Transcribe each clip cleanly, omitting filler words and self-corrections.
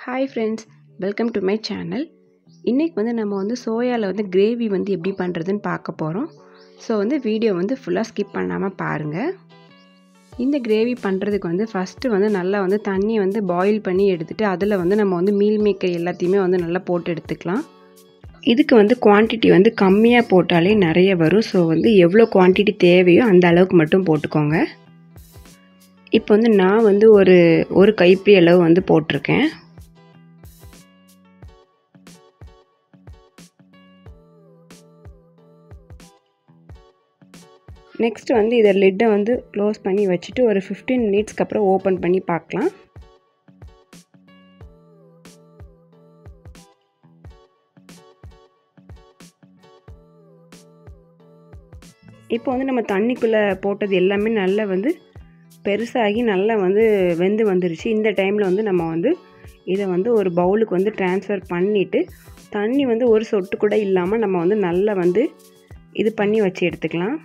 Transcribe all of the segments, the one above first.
Hi friends, welcome to my channel. இன்னைக்கு நம்ம சோயால gravy எப்படி பண்றதுன்னு பார்க்க போறோம். ஸோ வீடியோ ஃபுல்லாக ஸ்கிப் பண்ணாமல் பாருங்கள். இந்த கிரேவி பண்ணுறதுக்கு ஃபஸ்ட்டு நல்லா தண்ணி பாயில் பண்ணி எடுத்துகிட்டு அதில் நம்ம மீல் மேக்கர் எல்லாத்தையுமே நல்லா போட்டு எடுத்துக்கலாம். இதுக்கு குவான்டிட்டி கம்மியாக போட்டாலே நிறைய வரும். ஸோ எவ்வளோ குவான்டிட்டி தேவையோ அந்த அளவுக்கு மட்டும் போட்டுக்கோங்க. இப்போ நான் ஒரு கைப்பிடி அளவு போட்டிருக்கேன். நெக்ஸ்ட் இதை லிட்டை க்ளோஸ் பண்ணி வச்சுட்டு ஒரு 15 மினிட்ஸ்க்கு அப்புறம் ஓப்பன் பண்ணி பார்க்கலாம். இப்போ நம்ம தண்ணிக்குள்ளே போட்டது எல்லாமே நல்லா பெருசாகி நல்லா வெந்து வந்துருச்சு. இந்த டைமில் நம்ம இதை ஒரு பவுலுக்கு ட்ரான்ஸ்ஃபர் பண்ணிவிட்டு தண்ணி ஒரு சொட்டு கூட இல்லாமல் நம்ம நல்லா இது பண்ணி வச்சு எடுத்துக்கலாம்.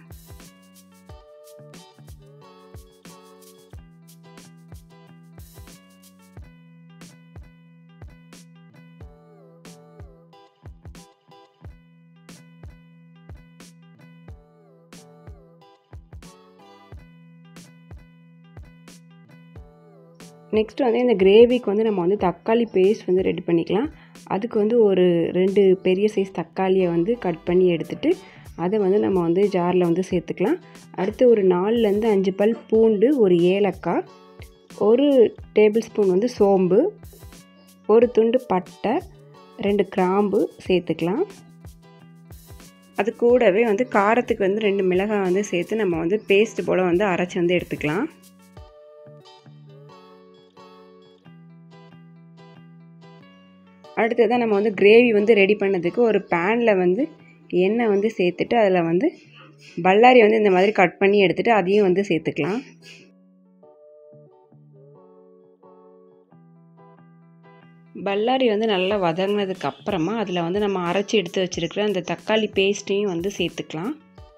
நெக்ஸ்ட் இந்த கிரேவிக்கு நம்ம தக்காளி பேஸ்ட் ரெடி பண்ணிக்கலாம். அதுக்கு ஒரு 2 பெரிய சைஸ் தக்காளியை கட் பண்ணி எடுத்துகிட்டு அதை நம்ம ஜாரில் சேர்த்துக்கலாம். அடுத்து ஒரு 4லேருந்து 5 பல் பூண்டு, ஒரு ஏலக்காய், 1 டேபிள் ஸ்பூன் சோம்பு, ஒரு துண்டு பட்டை, 2 கிராம்பு சேர்த்துக்கலாம். அது கூடவே காரத்துக்கு 2 மிளகாய் சேர்த்து நம்ம பேஸ்ட் போல் அரைச்சி எடுத்துக்கலாம். அடுத்ததான் நம்ம கிரேவி ரெடி பண்ணதுக்கு ஒரு பேனில் எண்ணெய் சேர்த்துட்டு அதில் பல்லாரி இந்த மாதிரி கட் பண்ணி எடுத்துகிட்டு அதையும் சேர்த்துக்கலாம். பல்லாரி நல்லா வதங்கினதுக்கு அப்புறமா அதில் நம்ம அரைச்சி எடுத்து வச்சுருக்கிற அந்த தக்காளி பேஸ்ட்டையும் சேர்த்துக்கலாம்.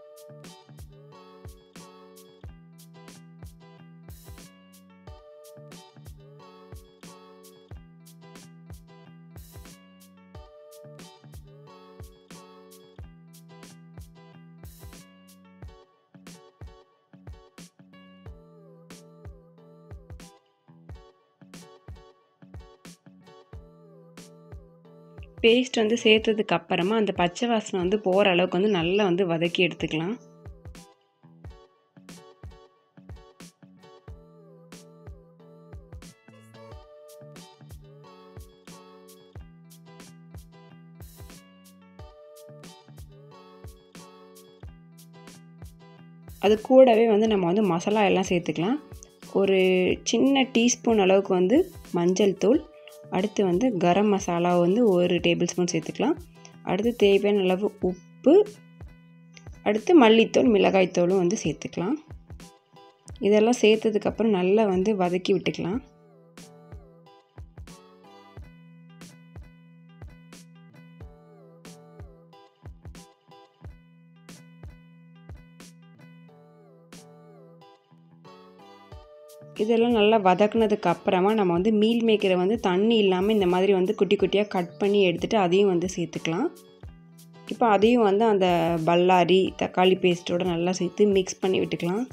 பேஸ்ட் சேர்த்ததுக்கு அப்புறமா அந்த பச்சை வாசனை போகிற அளவுக்கு நல்லா வதக்கி எடுத்துக்கலாம். அது கூடவே நம்ம மசாலா எல்லாம் சேர்த்துக்கலாம். ஒரு சின்ன டீஸ்பூன் அளவுக்கு மஞ்சள் தூள், அடுத்து கரம் மசாலா 1 டேபிள் ஸ்பூன் சேர்த்துக்கலாம். அடுத்து தேவையான அளவு உப்பு, அடுத்து மல்லித்தூள், மிளகாய்த்தூளும் சேர்த்துக்கலாம். இதெல்லாம் சேர்த்ததுக்கப்புறம் நல்லா வதக்கி விட்டுக்கலாம். இதெல்லாம் நல்லா வதக்குனதுக்கு அப்புறமா நம்ம மீல் மேக்கரை தண்ணி இல்லாமல் இந்த மாதிரி குட்டி குட்டியாக கட் பண்ணி எடுத்துகிட்டு அதையும் சேர்த்துக்கலாம். இப்போ அதையும் அந்த பல்லாரி தக்காளி பேஸ்ட்டோடு நல்லா சேர்த்து மிக்ஸ் பண்ணி விட்டுக்கலாம்.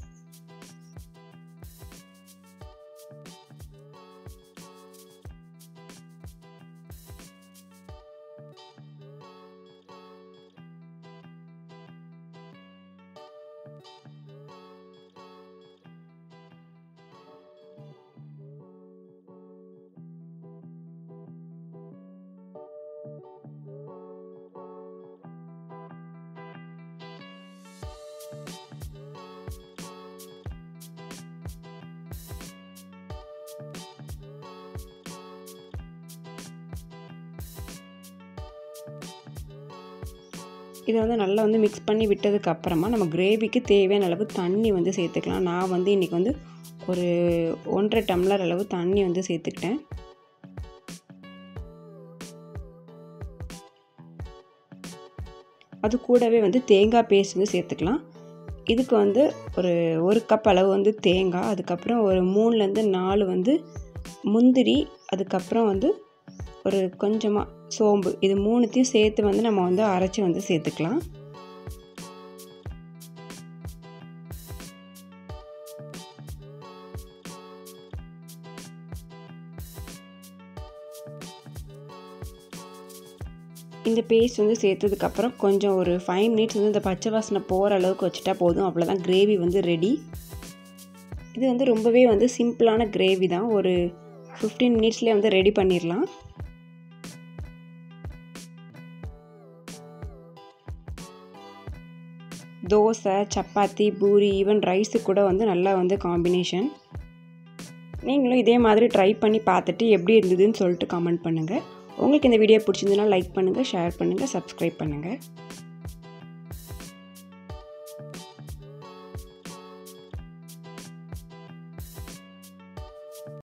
இதை நல்லா மிக்ஸ் பண்ணி விட்டதுக்கு அப்புறமா நம்ம கிரேவிக்கு தேவையான அளவு தண்ணி சேர்த்துக்கலாம். நான் இன்றைக்கி ஒரு 1.5 டம்ளர் அளவு தண்ணி சேர்த்துக்கிட்டேன். அது கூடவே தேங்காய் பேஸ்ட் சேர்த்துக்கலாம். இதுக்கு ஒரு கப் அளவு தேங்காய், அதுக்கப்புறம் ஒரு 3லேருந்து 4 முந்திரி, அதுக்கப்புறம் ஒரு கொஞ்சமாக சோம்பு, இது மூணுத்தையும் சேர்த்து வந்து நம்ம வந்து அரைச்சி வந்து சேர்த்துக்கலாம். இந்த பேஸ்ட் வந்து சேர்த்ததுக்கப்புறம் கொஞ்சம் ஒரு 5 மினிட்ஸ் வந்து இந்த பச்சை வாசனை போகிற அளவுக்கு வச்சுட்டா போதும். அவ்வளோதான், கிரேவி வந்து ரெடி. இது வந்து ரொம்பவே வந்து சிம்பிளான கிரேவி தான். ஒரு 15 மினிட்ஸ்லேயே வந்து ரெடி பண்ணிடலாம். தோசை, சப்பாத்தி, பூரி, ஈவன் ரைஸு கூட வந்து நல்லா வந்து காம்பினேஷன். நீங்களும் இதே மாதிரி ட்ரை பண்ணி பார்த்துட்டு எப்படி இருந்ததுன்னு சொல்லிட்டு கமெண்ட் பண்ணுங்கள். உங்களுக்கு இந்த வீடியோ பிடிச்சிருந்ததுன்னா லைக் பண்ணுங்கள், ஷேர் பண்ணுங்கள், சப்ஸ்கிரைப் பண்ணுங்கள்.